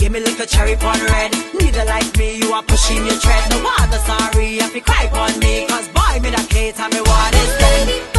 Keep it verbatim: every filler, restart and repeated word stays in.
give me little cherry pon red. Neither like me, you are pushing your tread. No bother, sorry, if you cry on me, cause boy, me that cater, me what is dead.